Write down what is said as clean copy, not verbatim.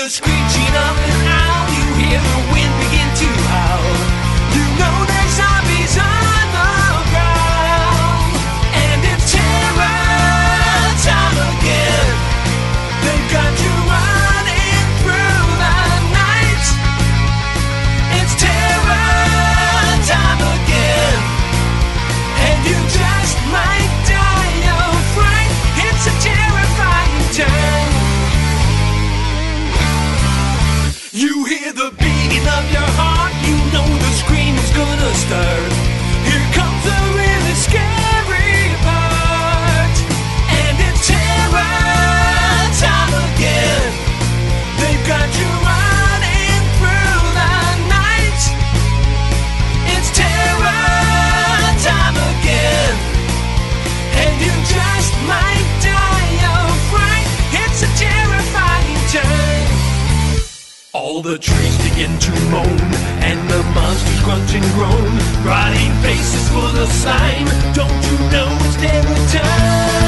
the screeching of an owl. You hear the wind begin to howl. You know there's zombies on the ground. And it's terror time again. They've got you running through the night. It's terror time again. And you just might die of fright. It's a terrifying time. You hear the beating of your heart. You know the scream is gonna start. Here comes the really scary part. And it's terror time again. They've got you running through the night. It's terror time again. And you just might die of fright. It's a terrifying time. All the trees begin to moan, and the monsters grunt and groan. Rotting faces full of slime. Don't you know it's terror time?